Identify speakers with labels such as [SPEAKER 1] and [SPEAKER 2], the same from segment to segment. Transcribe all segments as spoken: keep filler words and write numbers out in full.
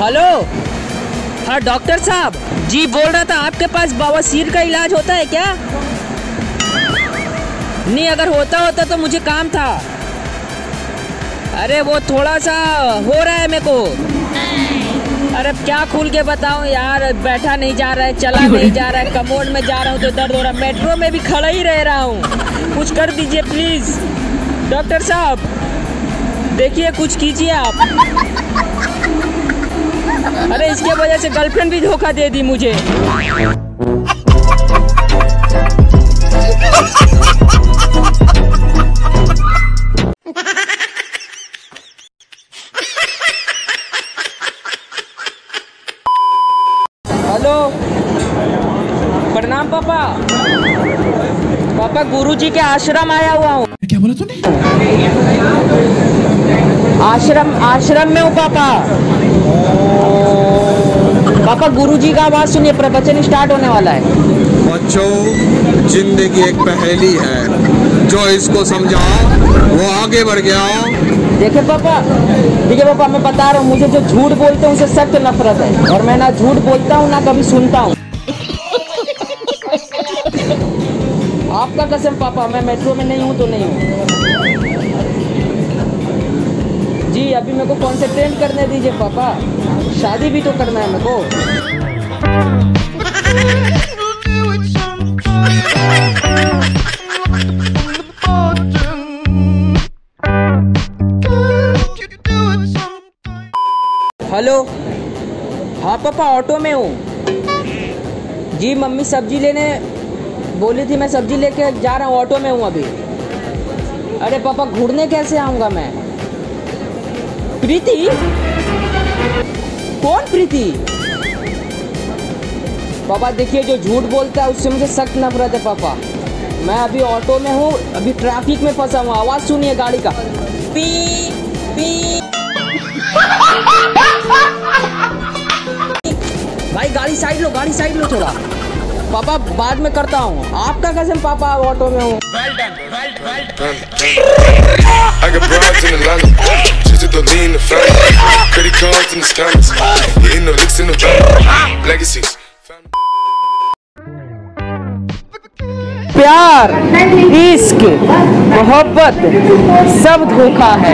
[SPEAKER 1] Hello, हाँ doctor साहब जी बोल रहा था, आपके पास बवासीर का इलाज होता है क्या? नहीं, अगर होता होता तो मुझे काम था। अरे वो थोड़ा सा हो रहा है मेरे को। अरे क्या खुल के बताऊं यार, बैठा नहीं जा रहा है, चला नहीं जा रहा है, कमोड में जा रहा हूँ तो दर्द हो रहा है, मेट्रो में भी खड़ा ही रह रहा हूँ। कुछ कर दीजिए प्लीज डॉक्टर साहब, देखिए कुछ कीजिए आप। अरे इसके वजह से गर्लफ्रेंड भी धोखा दे दी मुझे। हेलो, प्रणाम पापा। पापा गुरुजी के आश्रम आया हुआ हूँ।
[SPEAKER 2] क्या बोला तूने?
[SPEAKER 1] आश्रम आश्रम में हूँ पापा। पापा गुरुजी का आवाज सुनिए, प्रवचन स्टार्ट होने वाला है।
[SPEAKER 3] बच्चों, जिंदगी एक पहेली है, जो इसको समझा वो आगे बढ़ गया।
[SPEAKER 1] देखिए पापा, देखिए पापा, मैं बता रहा हूँ, मुझे जो झूठ बोलते हैं उनसे सख्त नफरत है, और मैं ना झूठ बोलता हूँ ना कभी सुनता हूँ। आपका कसम पापा, मैं मेट्रो में नहीं हूँ तो नहीं हूँ जी। अभी मेरे को कॉन्सेंट्रेट करने दीजिए पापा, शादी भी तो करना है मेरे को। हेलो, हाँ पापा ऑटो में हूँ जी। मम्मी सब्जी लेने बोली थी, मैं सब्जी लेके जा रहा हूँ, ऑटो में हूँ अभी। अरे पापा घूरने कैसे आऊँगा मैं? प्रीति? कौन प्रीति? पापा देखिए, जो झूठ बोलता है उससे मुझे सख्त नफरत है पापा। मैं अभी ऑटो में हूँ, अभी ट्रैफिक में फंसा हूँ। आवाज़ सुनिए गाड़ी का, पी पी। भाई गाड़ी साइड लो, गाड़ी साइड लो थोड़ा। पापा बाद में करता हूँ, आपका कसम पापा ऑटो में हूँ। प्यार, इश्क, मोहब्बत सब धोखा है।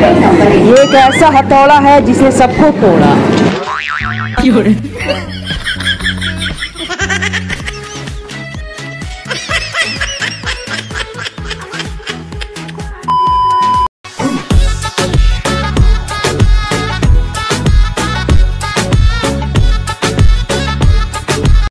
[SPEAKER 1] ये एक ऐसा हथौड़ा है जिसने सबको तोड़ा।